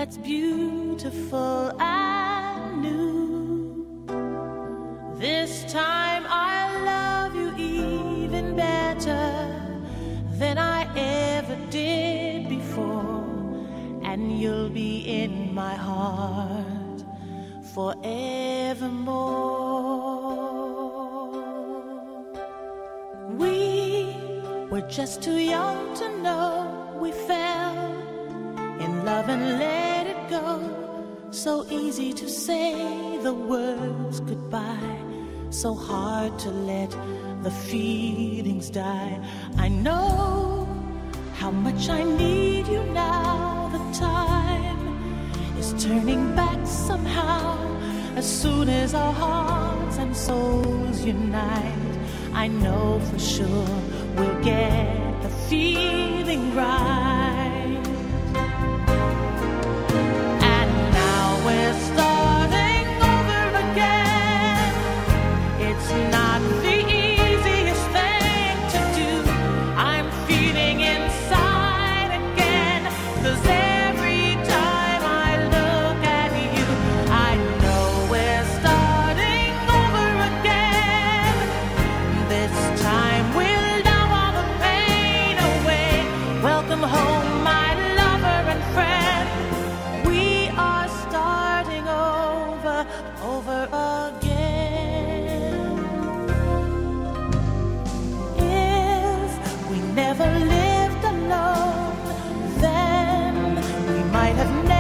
that's beautiful and new. This time I love you even better than I ever did before, and you'll be in my heart forevermore. We were just too young to know we fell in love and let it go. So easy to say the words goodbye, so hard to let the feelings die. I know how much I need you now. The time is turning back somehow. As soon as our hearts and souls unite, I know for sure we'll get the feeling right. And now we're starting over again. It's not the easiest thing to do. I'm feeling inside again, 'cause every time I look at you, I know we're starting over again. This time we'll numb all the pain away. Welcome home, my lover and friend. We are starting over again. If we never lived alone, then we might have never